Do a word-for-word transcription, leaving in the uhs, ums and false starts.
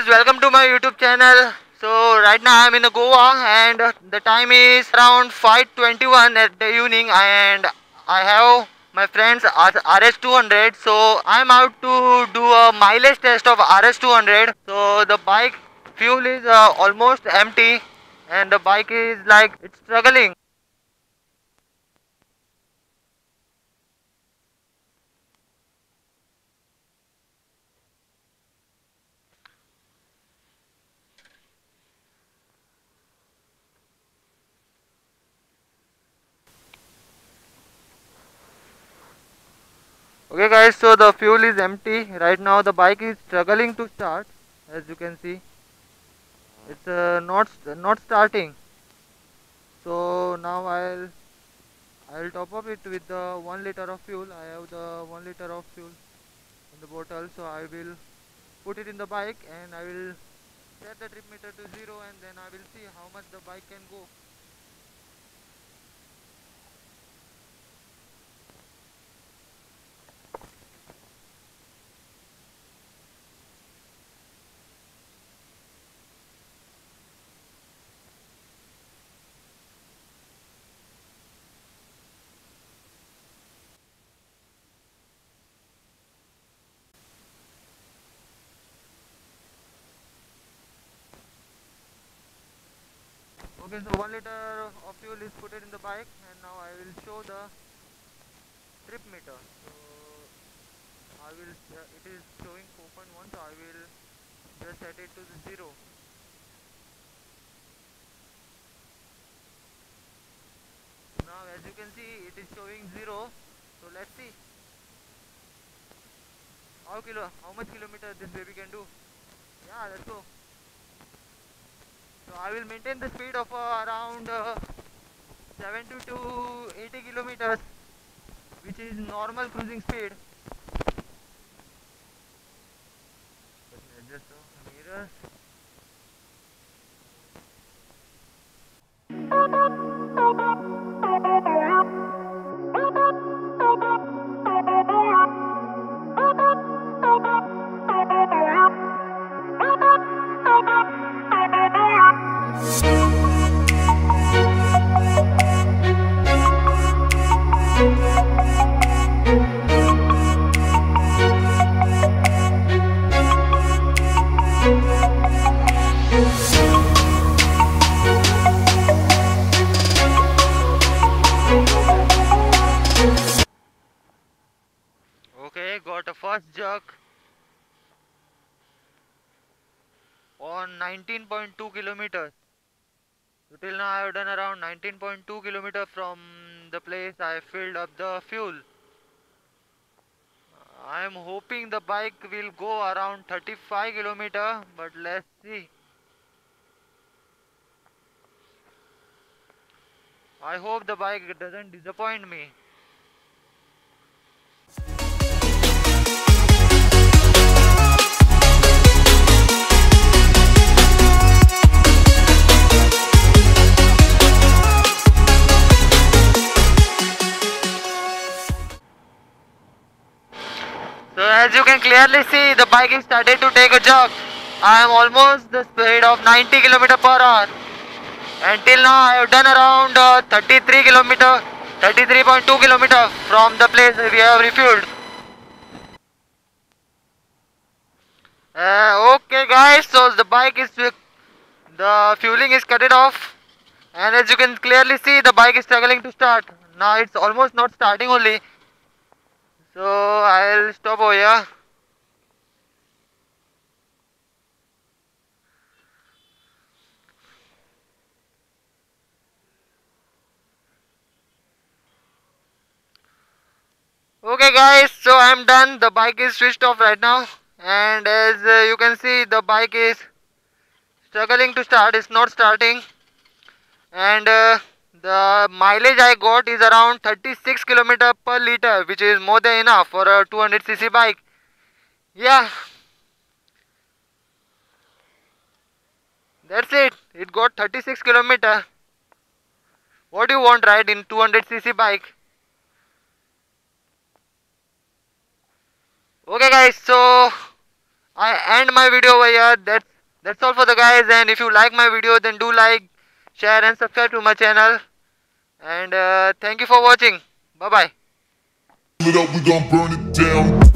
welcome to my YouTube channel. So right now I'm in Goa and the time is around five twenty-one at the evening and I have my friends R S two hundred. So I'm out to do a mileage test of R S two hundred. So the bike fuel is uh, almost empty and the bike is like it's struggling. Okay guys, so the fuel is empty. Right now the bike is struggling to start, as you can see. It's uh, not not starting. So now I'll I'll top up it with the one liter of fuel. I have the one liter of fuel in the bottle, so I will put it in the bike and I will set the trip meter to zero and then I will see how much the bike can go. Okay, so one liter of fuel is put it in the bike and now I will show the trip meter. So I will uh, it is showing four point one, so I will just set it to the zero. Now as you can see it is showing zero. So let's see how kilo how much kilometer this baby can do. Yeah, let's go. So I will maintain the speed of uh, around uh, seventy to eighty kilometers, which is normal cruising speed. Let me adjust the mirrors. Okay, got a first jerk on nineteen point two kilometers. So till now I have done around nineteen point two kilometers from the place I filled up the fuel. I am hoping the bike will go around thirty-five kilometers, but let's see. I hope the bike doesn't disappoint me. So as you can clearly see, the bike is started to take a jerk. I am almost the speed of ninety kilometers per hour. Until now I have done around uh, thirty-three kilometers, thirty-three point two kilometers from the place we have refueled. Uh, okay guys, so the bike is, the fueling is cut it off. And as you can clearly see, the bike is struggling to start. Now it's almost not starting only. So I'll stop over here. Okay guys, so I'm done. The bike is switched off right now. And as uh, you can see, the bike is struggling to start. It's not starting. And uh, the mileage I got is around thirty-six kilometers per liter, which is more than enough for a two hundred c c bike. Yeah, that's it. It got thirty-six kilometers. What do you want, right, in two hundred c c bike? Okay guys, so I end my video over here. That's That's all for the guys, and if you like my video, then do like, share and subscribe to my channel. And uh, thank you for watching. Bye bye. It up, we gon' burn it down.